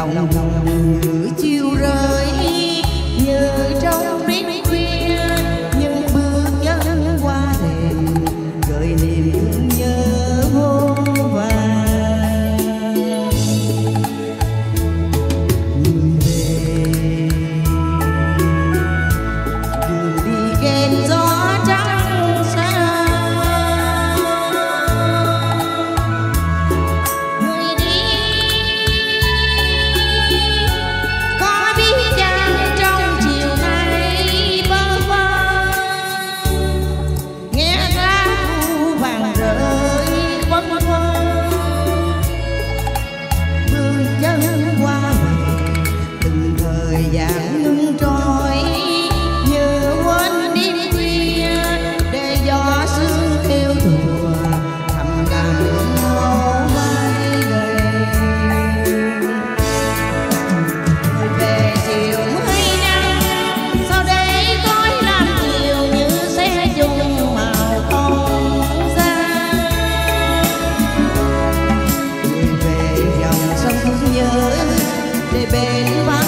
lòng như chiều rơi như trong đêm khuya, những bước chân qua thềm gợi niềm thương nhớ vô vàn. Người về đường đi kèm gió trắng xa, người đi có biết chăng trong chiều nay bơ vơ nghe lá thu vàng rơi vân vân, bước chân qua về từng thời gian ngưng trôi như quên đêm khuya để gió sương theo thùa thầm lặng ngó vai gầy. Người về chiều mới nắng sau đây gói làm chiều như xe chung màu không gian. Người về dòng sông nhớ để bên vắng